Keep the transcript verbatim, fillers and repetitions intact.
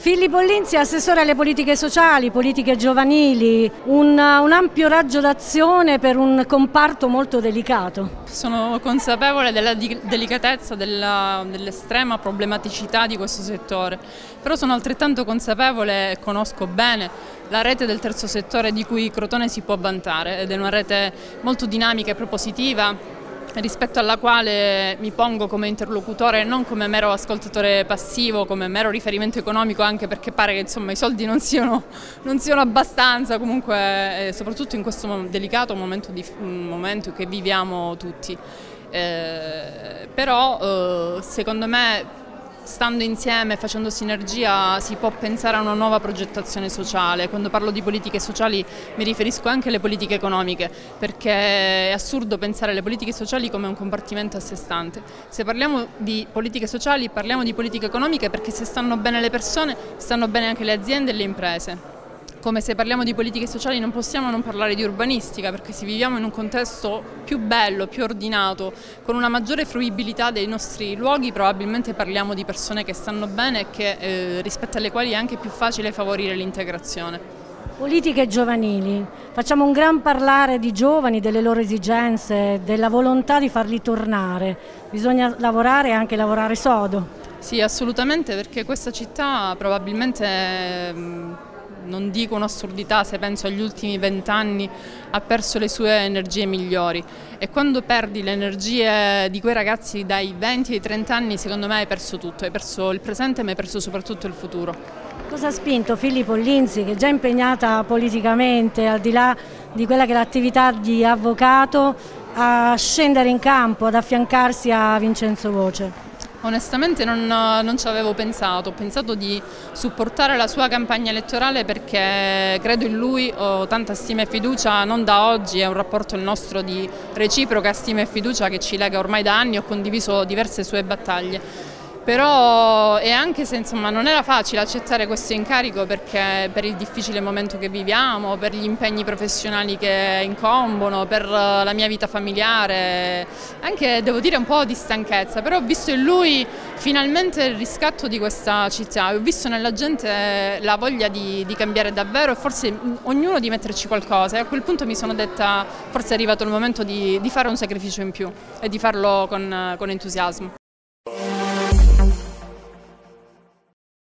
Filippo Linzi, assessore alle politiche sociali, politiche giovanili, un, un ampio raggio d'azione per un comparto molto delicato. Sono consapevole della delicatezza, dell'estrema problematicità di questo settore, però sono altrettanto consapevole e conosco bene la rete del terzo settore di cui Crotone si può vantare, ed è una rete molto dinamica e propositiva, rispetto alla quale mi pongo come interlocutore, non come mero ascoltatore passivo, come mero riferimento economico, anche perché pare che insomma, i soldi non siano, non siano abbastanza, comunque eh, soprattutto in questo delicato momento, di, momento che viviamo tutti. Eh, però eh, secondo me, stando insieme, facendo sinergia, si può pensare a una nuova progettazione sociale. Quando parlo di politiche sociali mi riferisco anche alle politiche economiche, perché è assurdo pensare alle politiche sociali come un compartimento a sé stante. Se parliamo di politiche sociali parliamo di politiche economiche, perché se stanno bene le persone stanno bene anche le aziende e le imprese. Come se parliamo di politiche sociali non possiamo non parlare di urbanistica, perché se viviamo in un contesto più bello, più ordinato, con una maggiore fruibilità dei nostri luoghi, probabilmente parliamo di persone che stanno bene e che, eh, rispetto alle quali è anche più facile favorire l'integrazione. Politiche giovanili, facciamo un gran parlare di giovani, delle loro esigenze, della volontà di farli tornare. Bisogna lavorare e anche lavorare sodo. Sì, assolutamente, perché questa città probabilmente... non dico un'assurdità, se penso agli ultimi vent'anni, ha perso le sue energie migliori, e quando perdi le energie di quei ragazzi dai venti ai trenta anni, secondo me hai perso tutto, hai perso il presente ma hai perso soprattutto il futuro. Cosa ha spinto Filippo Linzi, che è già impegnata politicamente, al di là di quella che è l'attività di avvocato, a scendere in campo, ad affiancarsi a Vincenzo Voce? Onestamente non, non ci avevo pensato, ho pensato di supportare la sua campagna elettorale perché credo in lui, ho tanta stima e fiducia, non da oggi, è un rapporto il nostro di reciproca stima e fiducia che ci lega ormai da anni, ho condiviso diverse sue battaglie. Però, e anche se insomma, non era facile accettare questo incarico, perché per il difficile momento che viviamo, per gli impegni professionali che incombono, per la mia vita familiare, anche devo dire un po' di stanchezza, però ho visto in lui finalmente il riscatto di questa città, ho visto nella gente la voglia di, di cambiare davvero e forse ognuno di metterci qualcosa, e a quel punto mi sono detta forse è arrivato il momento di, di fare un sacrificio in più e di farlo con, con entusiasmo.